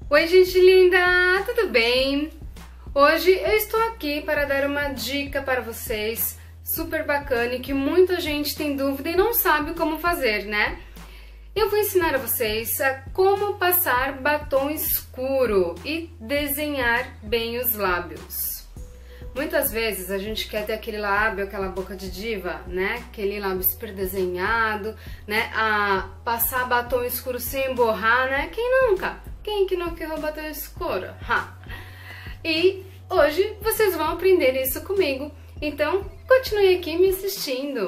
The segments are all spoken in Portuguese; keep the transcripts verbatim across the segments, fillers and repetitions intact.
Oi, gente linda, tudo bem? Hoje eu estou aqui para dar uma dica para vocês super bacana e que muita gente tem dúvida e não sabe como fazer, né? Eu vou ensinar a vocês a como passar batom escuro e desenhar bem os lábios. Muitas vezes a gente quer ter aquele lábio, aquela boca de diva, né? Aquele lábio super desenhado, né? A passar batom escuro sem borrar, né? Quem nunca? Quem que não quer batom escuro? Ha! E hoje vocês vão aprender isso comigo. Então, continue aqui me assistindo.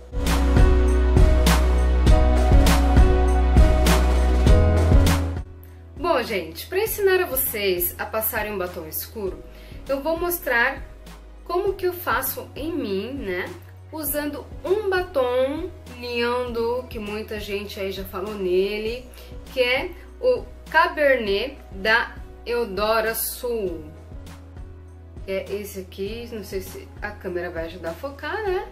Bom, gente, para ensinar a vocês a passarem um batom escuro, eu vou mostrar como que eu faço em mim, né? Usando um batom lindo, que muita gente aí já falou nele, que é o Cabernet da Eudora Sul. É esse aqui, não sei se a câmera vai ajudar a focar, né?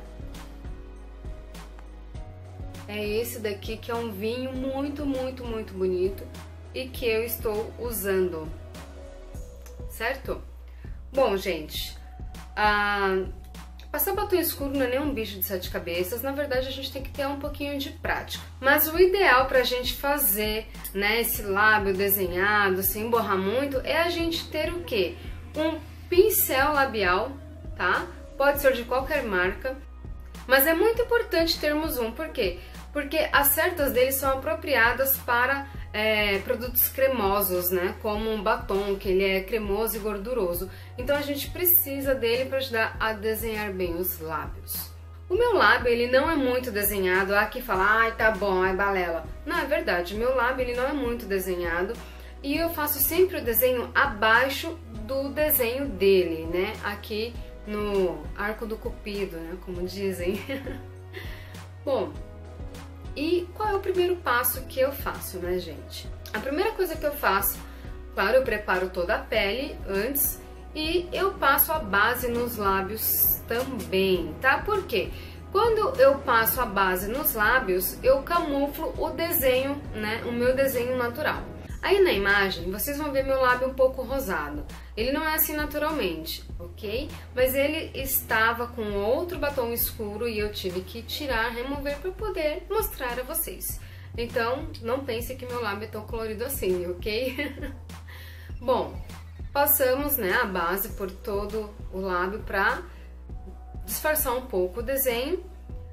É esse daqui que é um vinho muito, muito, muito bonito e que eu estou usando, certo? Bom, gente, ah, passar batom escuro não é nem um bicho de sete cabeças, na verdade a gente tem que ter um pouquinho de prática. Mas o ideal pra gente fazer, né, esse lábio desenhado, sem borrar muito, é a gente ter o quê? Um pincel labial, tá? Pode ser de qualquer marca, mas é muito importante termos um, por quê? Porque as cerdas deles são apropriadas para é, produtos cremosos, né? Como um batom, que ele é cremoso e gorduroso. Então a gente precisa dele para ajudar a desenhar bem os lábios. O meu lábio, ele não é muito desenhado. Há quem fala, ai, tá bom, ai, balela. Não, é verdade, o meu lábio, ele não é muito desenhado. E eu faço sempre o desenho abaixo do desenho dele, né? Aqui no arco do cupido, né? Como dizem. Bom, e qual é o primeiro passo que eu faço, né, gente? A primeira coisa que eu faço, claro, eu preparo toda a pele antes e eu passo a base nos lábios também, tá? Por quê? Quando eu passo a base nos lábios, eu camuflo o desenho, né, o meu desenho natural. Aí na imagem, vocês vão ver meu lábio um pouco rosado. Ele não é assim naturalmente, ok? Mas ele estava com outro batom escuro e eu tive que tirar, remover para poder mostrar a vocês. Então, não pense que meu lábio é tão colorido assim, ok? Bom, passamos, né, a base por todo o lábio para disfarçar um pouco o desenho.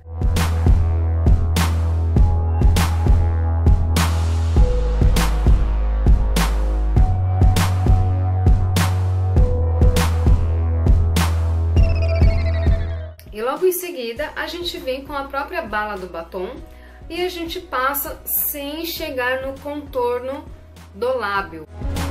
E logo em seguida, a gente vem com a própria bala do batom e a gente passa sem chegar no contorno do lábio.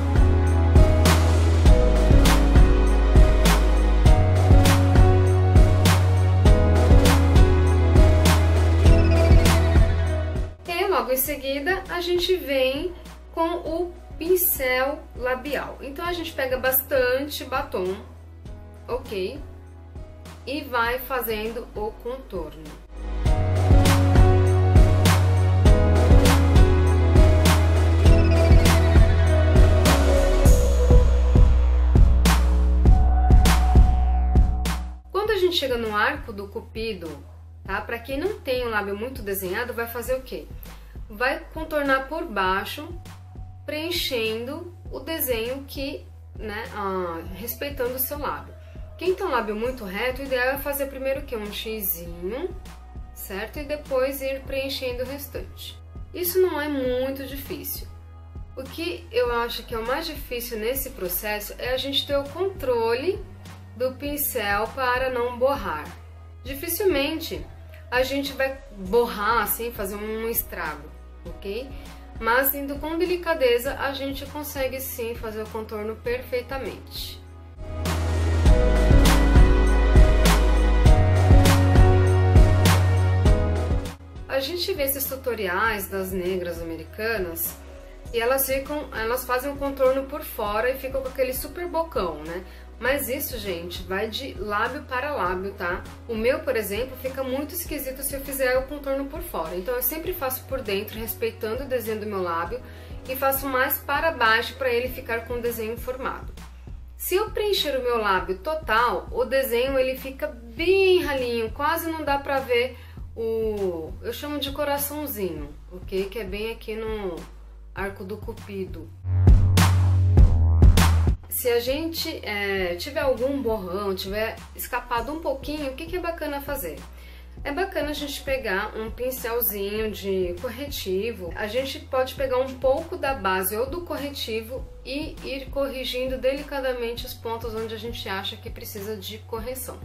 E logo em seguida, a gente vem com o pincel labial. Então, a gente pega bastante batom, ok? E vai fazendo o contorno. Quando a gente chega no arco do cupido, tá? Para quem não tem o lábio muito desenhado, vai fazer o quê? Vai contornar por baixo, preenchendo o desenho que, né, ah, respeitando o seu lábio. Quem tem um lábio muito reto, o ideal é fazer primeiro o quê? Um xizinho, certo? E depois ir preenchendo o restante. Isso não é muito difícil. O que eu acho que é o mais difícil nesse processo é a gente ter o controle do pincel para não borrar. Dificilmente a gente vai borrar assim, fazer um estrago, ok? Mas indo com delicadeza a gente consegue sim fazer o contorno perfeitamente. A gente vê esses tutoriais das negras americanas e elas ficam, elas fazem um contorno por fora e ficam com aquele super bocão, né? Mas isso, gente, vai de lábio para lábio, tá? O meu, por exemplo, fica muito esquisito se eu fizer o contorno por fora. Então eu sempre faço por dentro, respeitando o desenho do meu lábio e faço mais para baixo para ele ficar com o desenho formado. Se eu preencher o meu lábio total, o desenho ele fica bem ralinho, quase não dá pra ver o... eu chamo de coraçãozinho, ok? Que é bem aqui no arco do cupido. Se a gente é, tiver algum borrão, tiver escapado um pouquinho, o que, que é bacana fazer? É bacana a gente pegar um pincelzinho de corretivo, a gente pode pegar um pouco da base ou do corretivo e ir corrigindo delicadamente os pontos onde a gente acha que precisa de correção.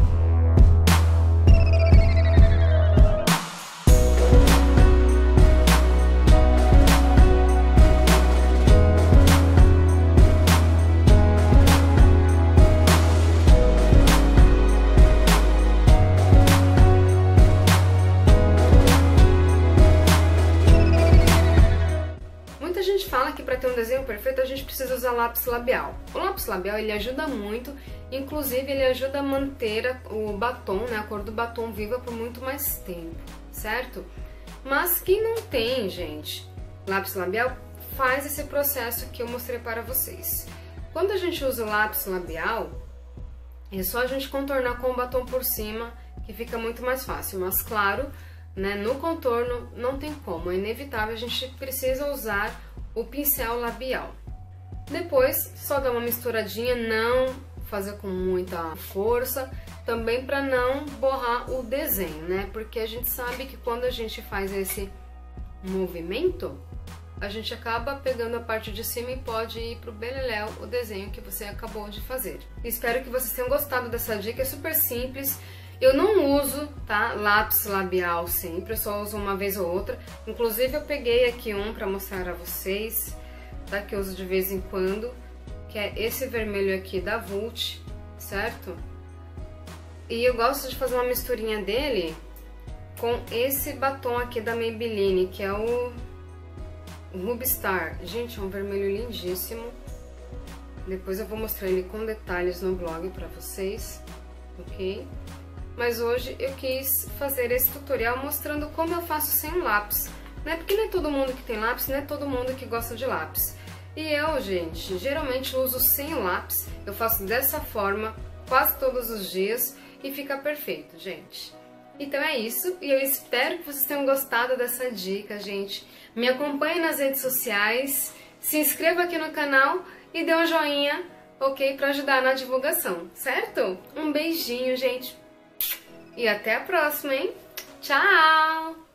Fala que para ter um desenho perfeito a gente precisa usar lápis labial. O lápis labial ele ajuda muito, inclusive ele ajuda a manter o batom, né, a cor do batom viva por muito mais tempo, certo? Mas quem não tem, gente, lápis labial, faz esse processo que eu mostrei para vocês. Quando a gente usa o lápis labial, é só a gente contornar com o batom por cima, que fica muito mais fácil, mas claro, né, no contorno não tem como, é inevitável, a gente precisa usar o pincel labial. Depois, só dar uma misturadinha, não fazer com muita força, também para não borrar o desenho, né? Porque a gente sabe que quando a gente faz esse movimento, a gente acaba pegando a parte de cima e pode ir pro beleléu o desenho que você acabou de fazer. Espero que vocês tenham gostado dessa dica, é super simples. Eu não uso, tá, lápis labial sempre, eu só uso uma vez ou outra. Inclusive eu peguei aqui um pra mostrar a vocês, tá, que eu uso de vez em quando, que é esse vermelho aqui da Vult, certo? E eu gosto de fazer uma misturinha dele com esse batom aqui da Maybelline, que é o Ruby Star. Gente, é um vermelho lindíssimo. Depois eu vou mostrar ele com detalhes no blog pra vocês, ok? Mas hoje eu quis fazer esse tutorial mostrando como eu faço sem um lápis, né? Porque não é todo mundo que tem lápis, não é todo mundo que gosta de lápis. E eu, gente, geralmente uso sem o lápis, eu faço dessa forma quase todos os dias e fica perfeito, gente. Então é isso, e eu espero que vocês tenham gostado dessa dica, gente. Me acompanhe nas redes sociais, se inscreva aqui no canal e dê um joinha, ok? Para ajudar na divulgação, certo? Um beijinho, gente. E até a próxima, hein? Tchau!